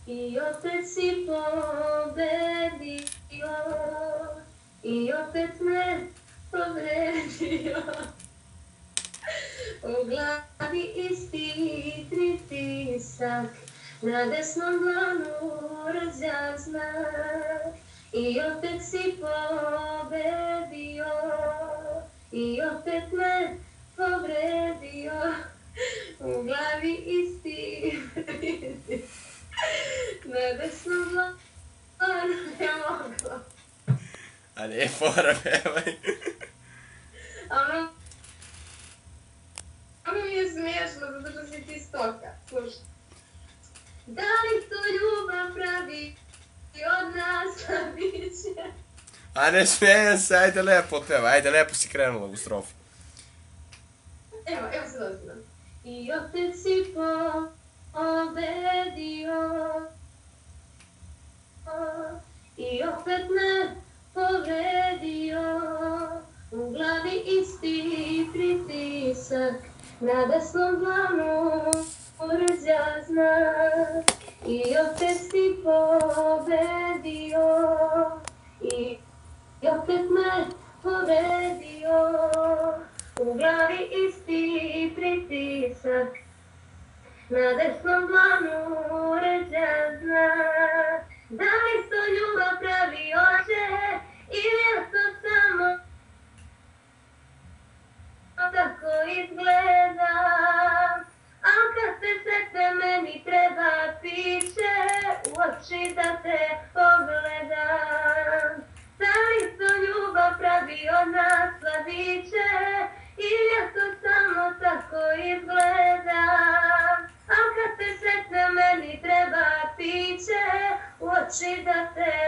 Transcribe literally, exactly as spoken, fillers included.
I opet si pobedio, i opet me povredio. U glavi isti pritisak, na desnom dlanu razjaznak. I opet si pobedio, i opet me povredio. U glavi isti pritisak, na desnom dlanu ne mogu. A nije fora, pevaj. Ono, ono mi je smiješno, zato što si ti stoka. Slušaj. Da li to ljubav pravi i od nas biće? A ne smijem se, ajde lepo pevaj, ajde lepo si krenula u strofu. Evo, evo se dozbiram. I opet si pobedio, i opet me povredio. U glavi isti pritisak, na desnom dlanu razjaznak. I opet si pobedio, i opet me povredio. U glavi isti pritisak, na desnom dlanu razjaznak. Da li to ljubav pravi oče, ili je to samo tako izgleda? Al kad se sete meni treba piće, u oči da te pogledam. Da li to ljubav pravi od nas sladiće, ili je to samo tako izgleda? Al kad se sete meni treba piće, u oči da te